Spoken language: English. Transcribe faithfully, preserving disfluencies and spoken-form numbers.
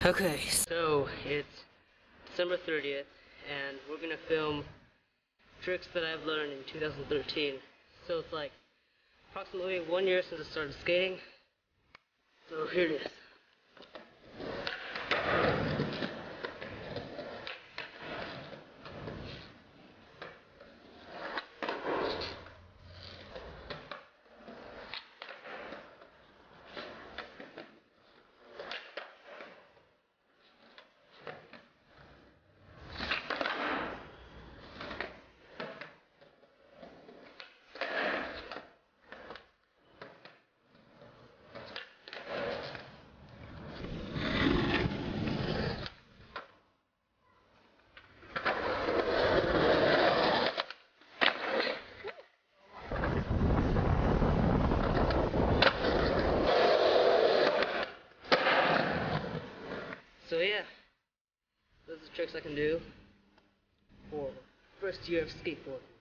Okay, so it's December thirtieth, and we're gonna film tricks that I've learned in two thousand thirteen. So it's like approximately one year since I started skating. So here it is. So yeah, those are the tricks I can do for first year of skateboarding.